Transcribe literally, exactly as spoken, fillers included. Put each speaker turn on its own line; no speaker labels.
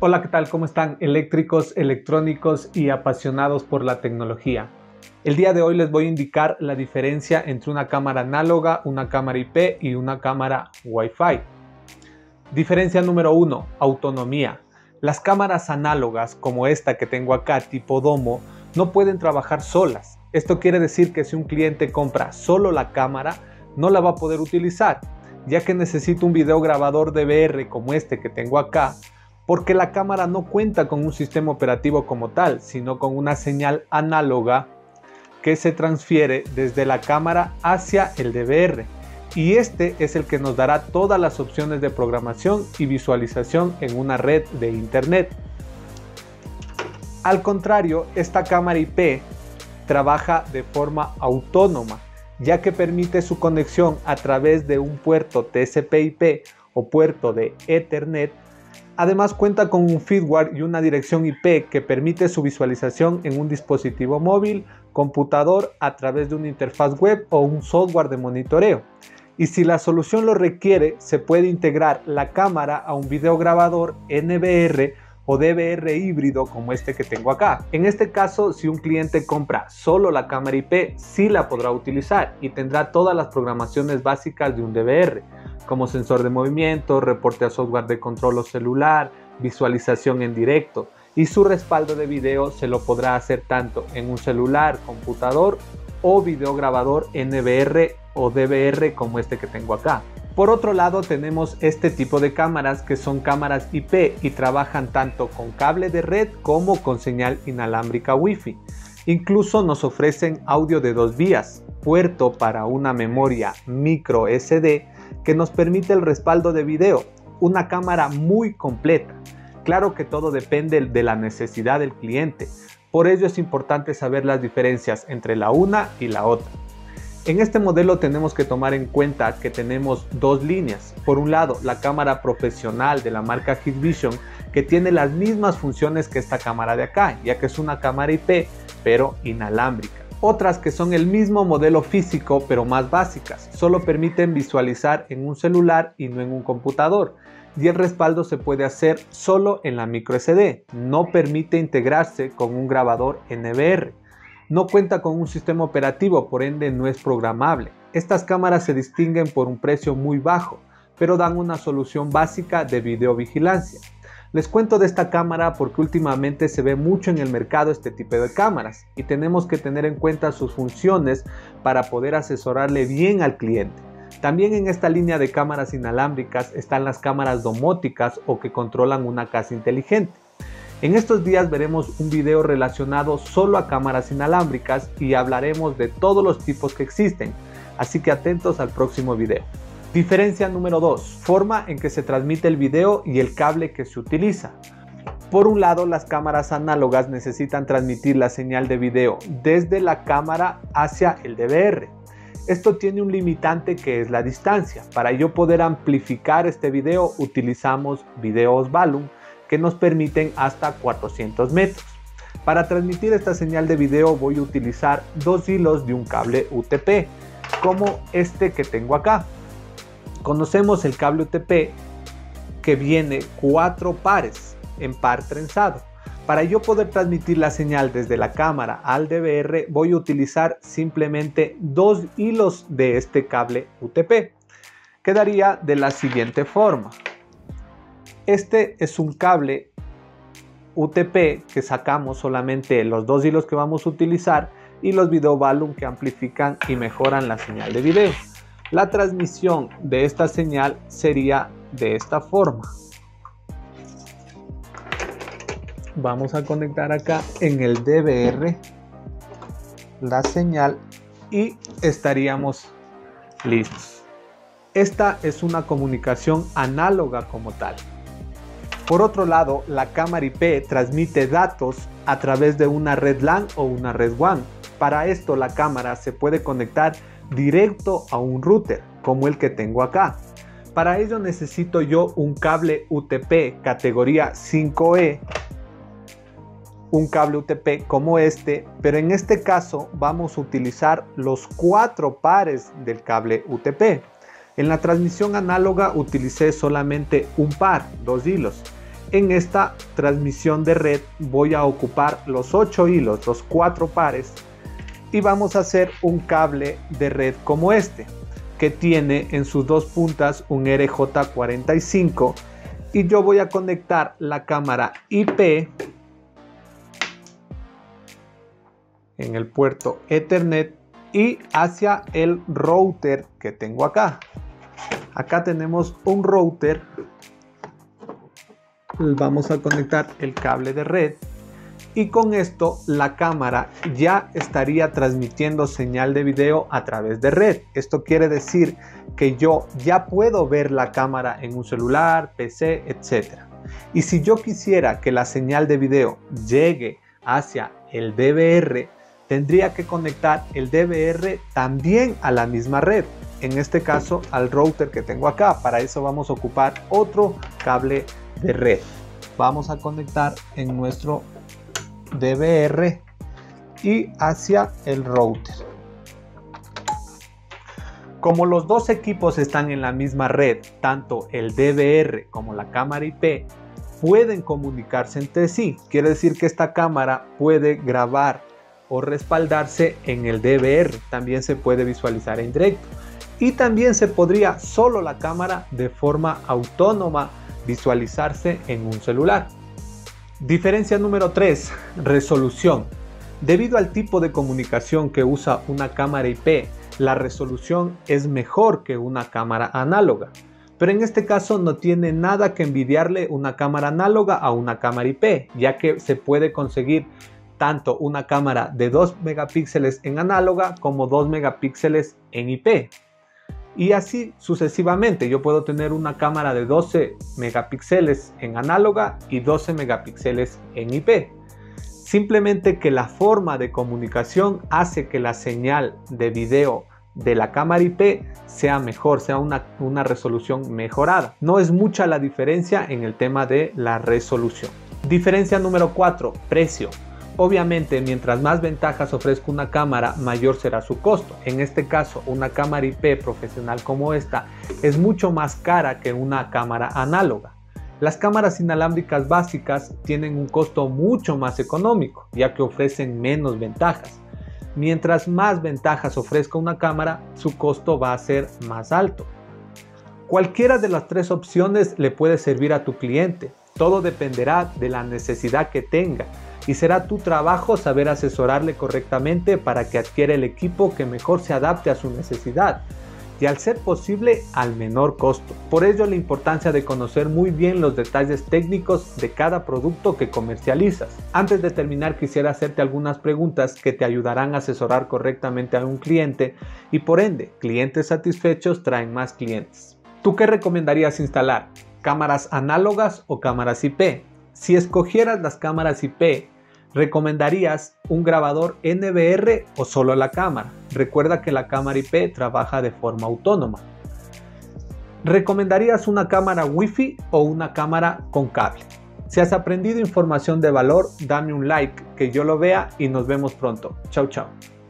Hola, ¿qué tal? ¿Cómo están eléctricos, electrónicos y apasionados por la tecnología? El día de hoy les voy a indicar la diferencia entre una cámara análoga, una cámara I P y una cámara Wi-Fi. Diferencia número uno, autonomía. Las cámaras análogas, como esta que tengo acá, tipo domo, no pueden trabajar solas. Esto quiere decir que si un cliente compra solo la cámara, no la va a poder utilizar, ya que necesita un videograbador D V R como este que tengo acá, porque la cámara no cuenta con un sistema operativo como tal, sino con una señal análoga que se transfiere desde la cámara hacia el D V R. Y este es el que nos dará todas las opciones de programación y visualización en una red de internet. Al contrario, esta cámara I P trabaja de forma autónoma, ya que permite su conexión a través de un puerto T C P I P o puerto de Ethernet. Además cuenta con un firmware y una dirección I P que permite su visualización en un dispositivo móvil, computador, a través de una interfaz web o un software de monitoreo. Y si la solución lo requiere, se puede integrar la cámara a un videograbador N V R o D V R híbrido como este que tengo acá. En este caso, si un cliente compra solo la cámara I P, sí la podrá utilizar y tendrá todas las programaciones básicas de un D V R, como sensor de movimiento, reporte a software de control o celular, visualización en directo, y su respaldo de video se lo podrá hacer tanto en un celular, computador o videograbador N V R o D V R como este que tengo acá. Por otro lado, tenemos este tipo de cámaras que son cámaras I P y trabajan tanto con cable de red como con señal inalámbrica Wi-Fi. Incluso nos ofrecen audio de dos vías, puerto para una memoria micro S D que nos permite el respaldo de video, una cámara muy completa. Claro que todo depende de la necesidad del cliente, por ello es importante saber las diferencias entre la una y la otra. En este modelo tenemos que tomar en cuenta que tenemos dos líneas. Por un lado, la cámara profesional de la marca Hikvision, que tiene las mismas funciones que esta cámara de acá, ya que es una cámara I P, pero inalámbrica. Otras que son el mismo modelo físico, pero más básicas, solo permiten visualizar en un celular y no en un computador. Y el respaldo se puede hacer solo en la micro S D, no permite integrarse con un grabador N V R. No cuenta con un sistema operativo, por ende no es programable. Estas cámaras se distinguen por un precio muy bajo, pero dan una solución básica de videovigilancia. Les cuento de esta cámara porque últimamente se ve mucho en el mercado este tipo de cámaras y tenemos que tener en cuenta sus funciones para poder asesorarle bien al cliente. También en esta línea de cámaras inalámbricas están las cámaras domóticas o que controlan una casa inteligente. En estos días veremos un video relacionado solo a cámaras inalámbricas y hablaremos de todos los tipos que existen, así que atentos al próximo video. Diferencia número dos, forma en que se transmite el video y el cable que se utiliza. Por un lado, las cámaras análogas necesitan transmitir la señal de video desde la cámara hacia el D V R. Esto tiene un limitante que es la distancia. Para yo poder amplificar este video utilizamos videos Volume que nos permiten hasta cuatrocientos metros. Para transmitir esta señal de video voy a utilizar dos hilos de un cable U T P, como este que tengo acá. Conocemos el cable U T P que viene cuatro pares en par trenzado. Para yo poder transmitir la señal desde la cámara al D V R voy a utilizar simplemente dos hilos de este cable U T P. Quedaría de la siguiente forma. Este es un cable U T P que sacamos solamente los dos hilos que vamos a utilizar y los video volume que amplifican y mejoran la señal de video. La transmisión de esta señal sería de esta forma. Vamos a conectar acá en el D V R la señal y estaríamos listos. Esta es una comunicación análoga como tal. Por otro lado, la cámara I P transmite datos a través de una red LAN o una red WAN. Para esto la cámara se puede conectar directo a un router como el que tengo acá. Para ello necesito yo un cable U T P categoría cinco E, un cable U T P como este, pero en este caso vamos a utilizar los cuatro pares del cable U T P. En la transmisión análoga utilicé solamente un par, dos hilos. En esta transmisión de red voy a ocupar los ocho hilos, los cuatro pares, y vamos a hacer un cable de red como este, que tiene en sus dos puntas un R J cuarenta y cinco, y yo voy a conectar la cámara I P en el puerto Ethernet y hacia el router que tengo acá. Acá tenemos un router. Vamos a conectar el cable de red y con esto la cámara ya estaría transmitiendo señal de video a través de red. Esto quiere decir que yo ya puedo ver la cámara en un celular, P C, etcétera. Y si yo quisiera que la señal de video llegue hacia el D V R, tendría que conectar el D V R también a la misma red, en este caso al router que tengo acá. Para eso vamos a ocupar otro cable de red. Vamos a conectar en nuestro D V R y hacia el router. Como los dos equipos están en la misma red, tanto el D V R como la cámara I P pueden comunicarse entre sí. Quiere decir que esta cámara puede grabar o respaldarse en el D V R. También se puede visualizar en directo. Y también se podría solo la cámara de forma autónoma visualizarse en un celular. Diferencia número tres, resolución. Debido al tipo de comunicación que usa una cámara I P, la resolución es mejor que una cámara análoga. Pero en este caso no tiene nada que envidiarle una cámara análoga a una cámara I P, ya que se puede conseguir tanto una cámara de dos megapíxeles en análoga como dos megapíxeles en I P. Y así sucesivamente. Yo puedo tener una cámara de doce megapíxeles en análoga y doce megapíxeles en I P. Simplemente que la forma de comunicación hace que la señal de video de la cámara I P sea mejor, sea una, una resolución mejorada. No es mucha la diferencia en el tema de la resolución. Diferencia número cuatro, precio. Obviamente, mientras más ventajas ofrezca una cámara, mayor será su costo. En este caso, una cámara I P profesional como esta es mucho más cara que una cámara análoga. Las cámaras inalámbricas básicas tienen un costo mucho más económico, ya que ofrecen menos ventajas. Mientras más ventajas ofrezca una cámara, su costo va a ser más alto. Cualquiera de las tres opciones le puede servir a tu cliente. Todo dependerá de la necesidad que tenga. Y será tu trabajo saber asesorarle correctamente para que adquiera el equipo que mejor se adapte a su necesidad y, al ser posible, al menor costo. Por ello, la importancia de conocer muy bien los detalles técnicos de cada producto que comercializas. Antes de terminar, quisiera hacerte algunas preguntas que te ayudarán a asesorar correctamente a un cliente y, por ende, clientes satisfechos traen más clientes. ¿Tú qué recomendarías instalar? ¿Cámaras análogas o cámaras I P? Si escogieras las cámaras I P, ¿recomendarías un grabador N V R o solo la cámara? Recuerda que la cámara I P trabaja de forma autónoma. ¿Recomendarías una cámara Wi-Fi o una cámara con cable? Si has aprendido información de valor, dame un like, que yo lo vea y nos vemos pronto. Chao, chao.